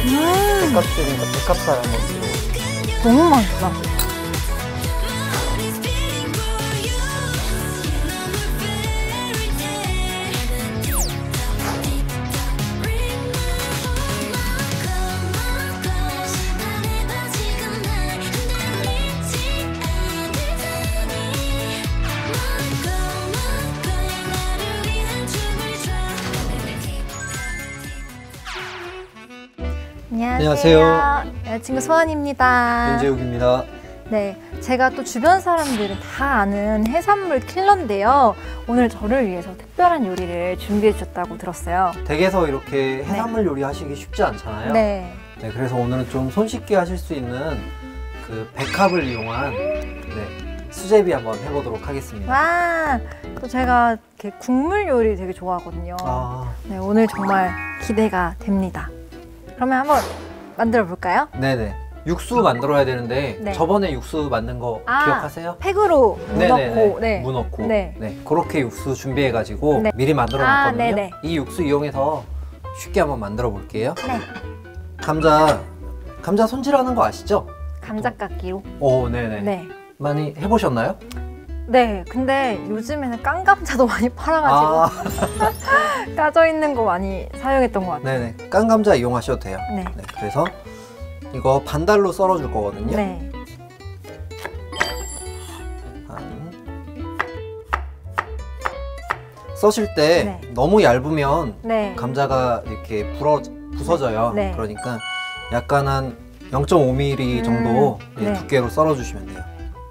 백합죽이니까 백합살 한번 드셔보세요. 너무 맛있다. 안녕하세요. 여자친구 소원입니다. 윤재욱입니다. 네, 제가 또 주변 사람들은 다 아는 해산물 킬러인데요. 오늘 저를 위해서 특별한 요리를 준비해 주셨다고 들었어요. 댁에서 이렇게 해산물 요리 하시기 쉽지 않잖아요. 네. 네, 그래서 오늘은 좀 손쉽게 하실 수 있는 그 백합을 이용한 수제비 한번 해보도록 하겠습니다. 와, 또 제가 이렇게 국물 요리 되게 좋아하거든요. 네, 오늘 정말 기대가 됩니다. 그러면 한번 만들어 볼까요? 네네. 육수 만들어야 되는데 네. 저번에 육수 만든 거 기억하세요? 팩으로 무 넣고 무 넣고 네. 그렇게 육수 준비해가지고 네. 미리 만들어 놨거든요. 네네. 이 육수 이용해서 쉽게 한번 만들어 볼게요. 네. 감자 손질하는 거 아시죠? 감자깎이로. 오, 네네. 네. 많이 해보셨나요? 네, 근데 요즘에는 깐감자도 많이 팔아가지고 까져 있는 거 많이 사용했던 것 같아요. 네네, 깐감자 이용하셔도 돼요. 네. 네, 그래서 이거 반달로 썰어줄 거거든요. 네. 써실 때 너무 얇으면 감자가 이렇게 부서져요. 네. 그러니까 약간 한 0.5mm 정도 두께로 썰어주시면 돼요.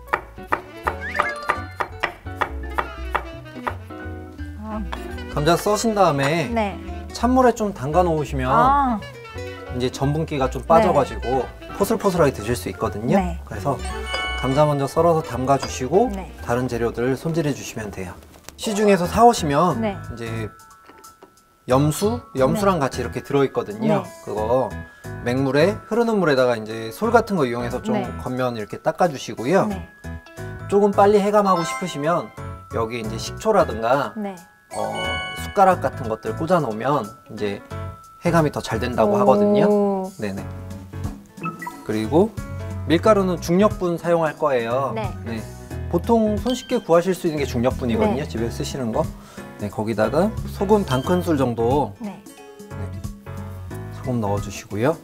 감자 써신 다음에 찬물에 좀 담가 놓으시면 이제 전분기가 좀 빠져가지고 포슬포슬하게 드실 수 있거든요. 그래서 감자 먼저 썰어서 담가 주시고 다른 재료들을 손질해 주시면 돼요. 시중에서 사오시면 이제 염수랑 같이 이렇게 들어있거든요. 그거 맹물에 흐르는 물에다가 이제 솔 같은 거 이용해서 좀 겉면 이렇게 닦아 주시고요. 조금 빨리 해감하고 싶으시면 여기 이제 식초라든가 숟가락 같은 것들 꽂아 놓으면 이제 해감이 더 잘 된다고 하거든요. 네네. 그리고 밀가루는 중력분 사용할 거예요. 네. 보통 손쉽게 구하실 수 있는 게 중력분이거든요. 집에 쓰시는 거. 네, 거기다가 소금 반 큰술 정도 소금 넣어주시고요.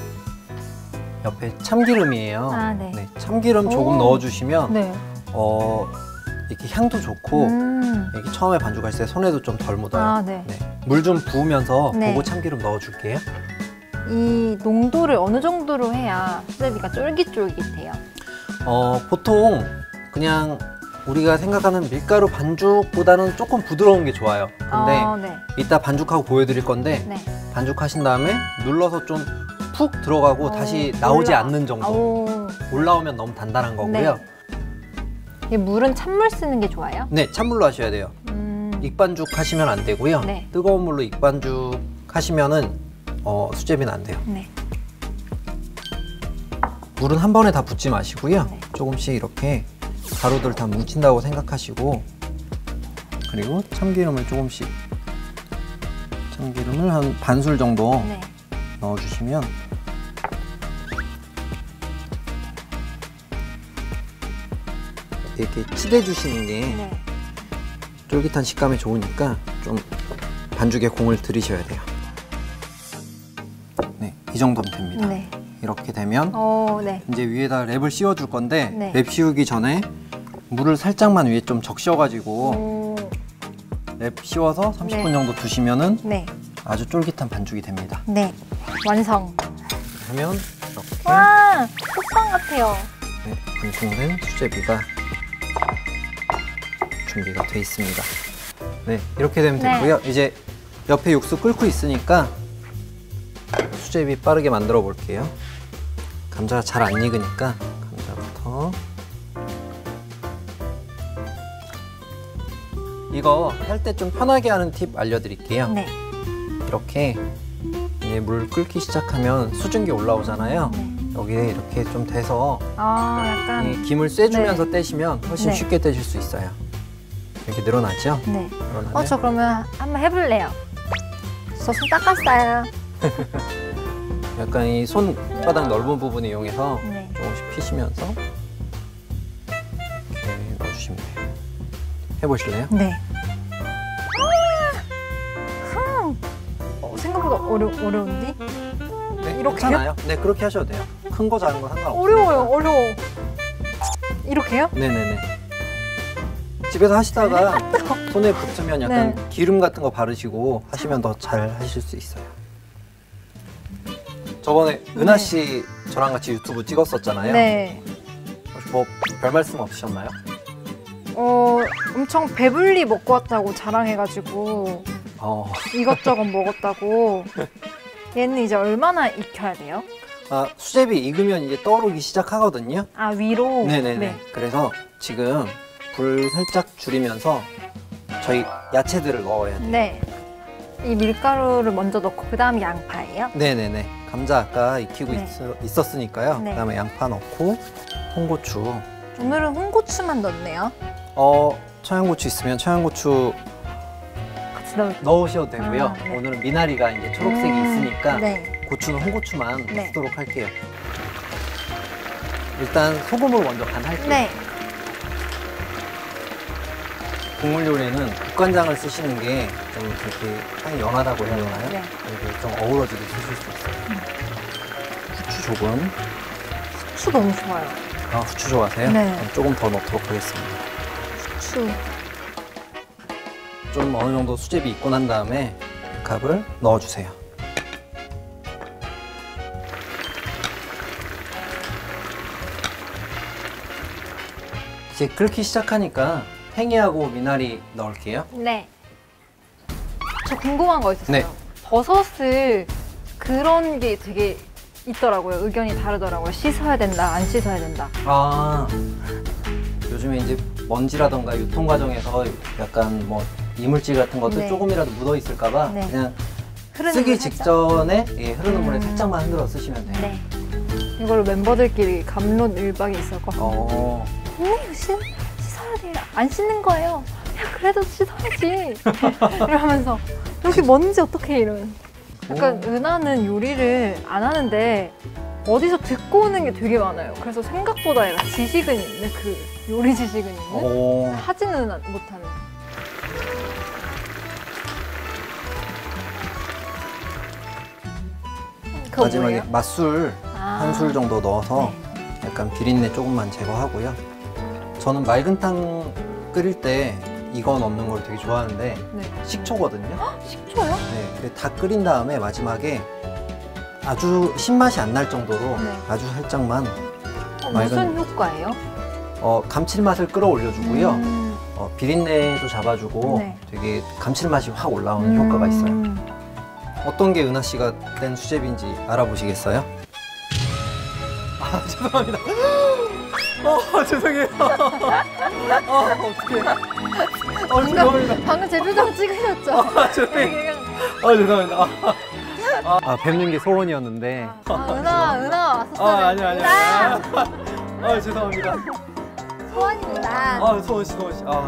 옆에 참기름이에요. 참기름 조금 넣어주시면 이렇게 향도 좋고 이렇게 처음에 반죽할 때 손에도 좀 덜 묻어요. 물 좀 부으면서 보고 참기름 넣어줄게요. 이 농도를 어느 정도로 해야 수제비가 쫄깃쫄깃해요? 보통 그냥 우리가 생각하는 밀가루 반죽보다는 조금 부드러운 게 좋아요. 근데 이따 반죽하고 보여드릴 건데 반죽하신 다음에 눌러서 좀 푹 들어가고 다시 나오지 않는 정도. 올라오면 너무 단단한 거고요. 이 물은 찬물 쓰는 게 좋아요? 네, 찬물로 하셔야 돼요. 익반죽 하시면 안 되고요. 뜨거운 물로 익반죽 하시면은 수제비는 안 돼요. 물은 한 번에 다 붓지 마시고요. 조금씩 이렇게 가루들 다 뭉친다고 생각하시고, 그리고 참기름을 조금씩, 참기름을 한 반술 정도 넣어주시면 이렇게 치대주시는 게 쫄깃한 식감이 좋으니까 좀 반죽에 공을 들이셔야 돼요. 네, 이 정도면 됩니다. 이렇게 되면 이제 위에다 랩을 씌워줄 건데 랩 씌우기 전에 물을 살짝만 위에 좀 적셔가지고 랩 씌워서 30분 정도 두시면은 아주 쫄깃한 반죽이 됩니다. 완성! 그러면 이렇게 와! 호빵 같아요. 완성된 수제비가 준비가 돼 있습니다. 네, 이렇게 되면 됐고요. 이제 옆에 육수 끓고 있으니까 수제비 빠르게 만들어 볼게요. 감자가 잘 안 익으니까 감자부터. 이거 할 때 좀 편하게 하는 팁 알려드릴게요. 이렇게 이제 물 끓기 시작하면 수증기 올라오잖아요. 여기에 이렇게 좀 대서 약간 이 김을 쐬주면서 떼시면 훨씬 쉽게 떼실 수 있어요. 이렇게 늘어나죠? 늘어나면 저 그러면 한번 해볼래요. 저 손 닦았어요. 약간 이 손바닥 넓은 부분 이용해서 네. 조금씩 피시면서 이렇게 넣어주시면 돼요. 해보실래요? 네. 생각보다 어려운데? 네, 이렇게요? 괜찮아요. 네, 그렇게 하셔도 돼요. 큰 거 작은 거 상관없어요. 어려워. 이렇게요? 네네네. 집에서 하시다가 손에 붙으면 약간 네. 기름 같은 거 바르시고 하시면 더 잘 하실 수 있어요. 저번에 은하 씨 저랑 같이 유튜브 찍었었잖아요. 네. 혹시 뭐 별 말씀 없으셨나요? 엄청 배불리 먹고 왔다고 자랑해가지고 이것저것 먹었다고. 얘는 이제 얼마나 익혀야 돼요? 수제비 익으면 이제 떠오르기 시작하거든요. 위로? 네네네. 네. 그래서 지금 불 살짝 줄이면서 저희 야채들을 넣어야 돼요. 네. 이 밀가루를 먼저 넣고 그 다음 양파예요? 네네네. 감자 아까 익히고 네. 있었으니까요. 네. 그다음에 양파 넣고 홍고추. 오늘은 홍고추만 넣네요. 청양고추 있으면 청양고추 같이 넣을게요. 넣으셔도 되고요. 네. 오늘은 미나리가 이제 초록색이 있으니까 네. 고추는 홍고추만 네. 쓰도록 할게요. 일단 소금으로 먼저 간할게요. 네. 국물 요리는 국간장을 쓰시는 게 좀 그렇게 향이 연하다고 해야 되나요? 네. 이게 좀 어우러지게 쓰실 수 있어요. 후추 조금. 후추 너무 좋아요. 후추 좋아하세요? 네. 그럼 조금 더 넣도록 하겠습니다. 후추. 좀 어느 정도 수제비 익고 난 다음에 백합을 넣어주세요. 이제 끓기 시작하니까 팽이하고 미나리 넣을게요. 네. 저 궁금한 거 있었어요. 네. 버섯을 그런 게 되게 있더라고요. 의견이 다르더라고요. 씻어야 된다, 안 씻어야 된다. 요즘에 이제 먼지라던가 유통 과정에서 약간 뭐 이물질 같은 것들 네. 조금이라도 묻어 있을까봐 네. 그냥 흐르는 쓰기 물 살짝? 직전에 흐르는 물에 살짝만 흔들어 쓰시면 돼요. 네. 이걸로 멤버들끼리 갑론을박이 있었거든요. 이거 씻어야 돼요. 안 씻는 거예요. 야, 그래도 씻어야지. 이러면서 여기 먼지 어떡해 이러면. 약간 은하는 요리를 안 하는데 어디서 듣고 오는 게 되게 많아요. 그래서 생각보다 얘가 지식은 있네. 그 요리 지식은 있는. 하지는 못하는. 그거 마지막에 뭐예요? 맛술 한 술 정도 넣어서 약간 비린내 조금만 제거하고요. 저는 맑은 탕 끓일 때 이거 넣는 걸 되게 좋아하는데 식초거든요. 식초요? 네, 근데 다 끓인 다음에 마지막에 아주 신맛이 안 날 정도로 아주 살짝만 무슨 효과예요? 감칠맛을 끌어올려주고요. 비린내도 잡아주고 네. 되게 감칠맛이 확 올라오는 효과가 있어요. 어떤 게 은하 씨가 된 수제비인지 알아보시겠어요? 죄송합니다. 죄송해요. 어떡해. 죄송합니다. 방금 제 표정 찍으셨죠? 죄송해요. 죄송합니다. 뵙는 게 소원이었는데. 은하 왔었어요. 아니요. 죄송합니다. 소원입니다. 소원 씨.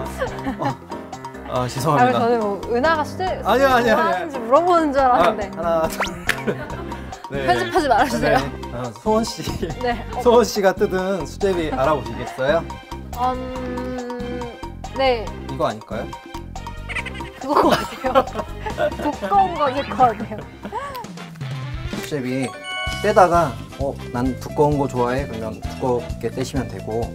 죄송합니다. 저는 뭐 은하가 수제 아니요. 하는지 물어보는 줄 알았는데. 하나, 둘. 네. 편집하지 말아주세요. 소원 씨. 네. 소원 씨가 뜯은 수제비 알아보시겠어요? 네. 이거 아닐까요? 그거 같아요. 두꺼운 거일 것 같아요. 수제비 떼다가 난 두꺼운 거 좋아해. 그러면 두껍게 떼시면 되고.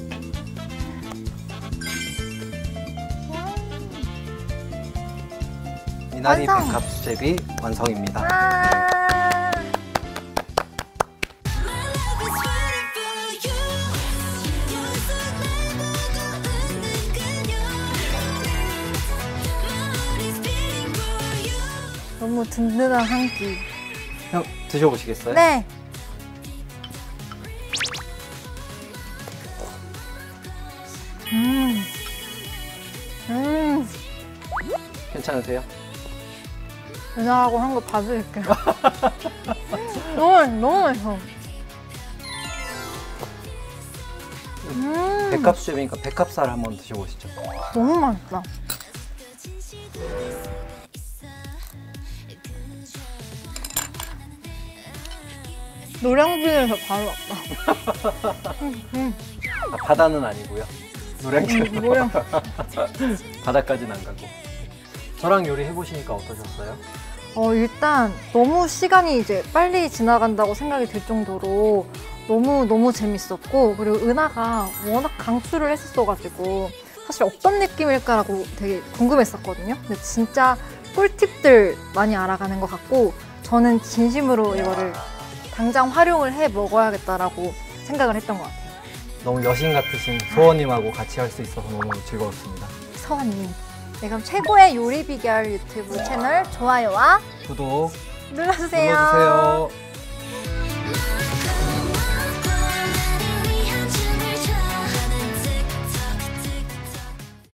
미나리 완성! 백합 수제비 완성입니다. 너무 든든한 한 끼. 형 드셔보시겠어요? 네. 괜찮으세요? 은하하고 한 거 봐드릴게요. 너무 맛있어. 백합 수제비니까 백합살 한번 드셔보시죠. 너무 맛있다. 노량진에서 바로 왔다. 아, 바다는 아니고요. 노량진. 노량. 바다까지는 안 가고. 저랑 요리 해보시니까 어떠셨어요? 일단 너무 시간이 이제 빨리 지나간다고 생각이 들 정도로 너무 재밌었고, 그리고 은하가 워낙 강추를 했었어가지고 사실 어떤 느낌일까라고 되게 궁금했었거든요. 근데 진짜 꿀팁들 많이 알아가는 것 같고, 저는 진심으로 이거를 당장 활용을 해 먹어야겠다라고 생각을 했던 것 같아요. 너무 여신 같으신 소원님하고 같이 할 수 있어서 너무 즐거웠습니다. 서원님. 네, 그럼 최고의 요리 비결 유튜브 채널 좋아요와 구독 눌러주세요. 눌러주세요.